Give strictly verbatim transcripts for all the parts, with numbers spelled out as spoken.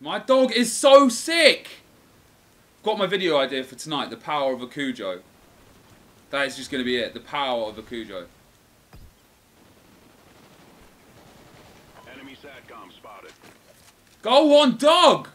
My dog is so sick! Got my video idea for tonight, the power of a Cujo. That is just going to be it, the power of a Cujo. Enemy SATCOM spotted. Go on, dog!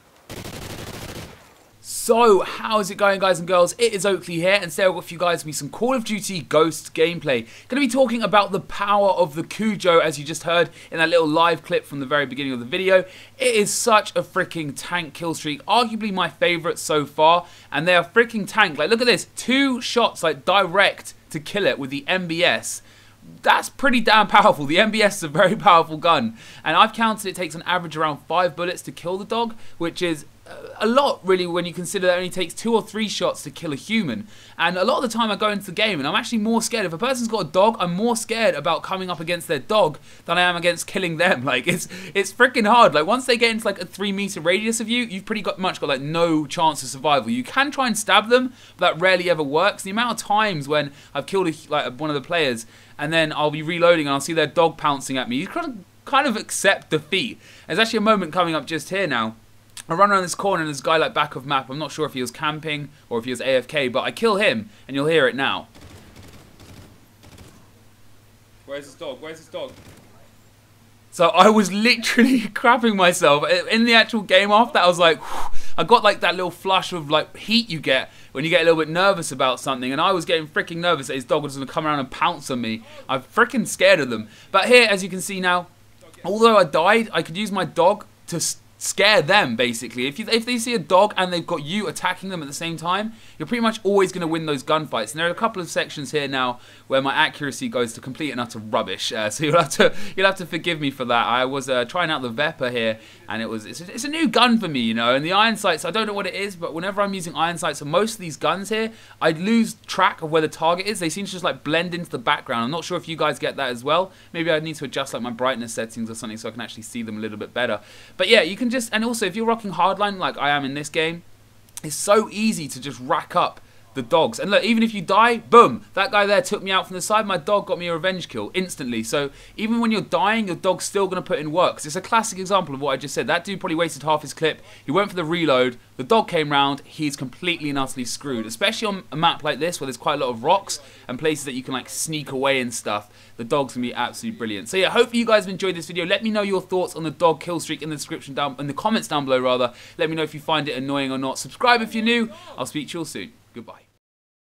So, how's it going, guys and girls? It is Oakley here, and today I've got for you guys me some Call of Duty Ghosts gameplay. Going to be talking about the power of the Cujo, as you just heard in that little live clip from the very beginning of the video. It is such a freaking tank kill streak, arguably my favourite so far, and they are freaking tank. Like, look at this, two shots, like, direct to kill it with the M B S. That's pretty damn powerful. The M B S is a very powerful gun, and I've counted it takes an average around five bullets to kill the dog, which is a lot really when you consider that it only takes two or three shots to kill a human. And a lot of the time I go into the game and I'm actually more scared. If a person's got a dog, I'm more scared about coming up against their dog than I am against killing them. Like, it's it's freaking hard. Like, once they get into like a three meter radius of you, you've pretty got, much got like no chance of survival. You can try and stab them, but that rarely ever works. The amount of times when I've killed a, like one of the players and then I'll be reloading and I'll see their dog pouncing at me, you kind of, kind of accept defeat. There's actually a moment coming up just here now. I run around this corner and there's a guy like back of map. I'm not sure if he was camping or if he was A F K, but I kill him and you'll hear it now. Where's his dog? Where's his dog? So I was literally crapping myself. In the actual game after that, I was like, whew, I got like that little flush of like heat you get when you get a little bit nervous about something, and I was getting freaking nervous that his dog was going to come around and pounce on me. I'm freaking scared of them. But here, as you can see now, although I died, I could use my dog to scare them, basically. If, you, if they see a dog and they've got you attacking them at the same time, you're pretty much always going to win those gunfights. And there are a couple of sections here now where my accuracy goes to complete and utter rubbish. Uh, so you'll have to you'll have to forgive me for that. I was uh, trying out the Vepr here, and it was it's a, it's a new gun for me, you know. And the iron sights, I don't know what it is, but whenever I'm using iron sights on most of these guns here, I lose track of where the target is. They seem to just like blend into the background. I'm not sure if you guys get that as well. Maybe I need to adjust like my brightness settings or something so I can actually see them a little bit better. But yeah, you can just, and also if you're rocking hardline like I am in this game, it's so easy to just rack up the dogs. And look, even if you die, boom, that guy there took me out from the side. My dog got me a revenge kill instantly. So even when you're dying, your dog's still going to put in work. It's a classic example of what I just said. That dude probably wasted half his clip. He went for the reload. The dog came round. He's completely and utterly screwed. Especially on a map like this where there's quite a lot of rocks and places that you can like sneak away and stuff. The dog's going to be absolutely brilliant. So yeah, hopefully you guys have enjoyed this video. Let me know your thoughts on the dog kill streak in the description down, in the comments down below rather. Let me know if you find it annoying or not. Subscribe if you're new. I'll speak to you all soon. Goodbye.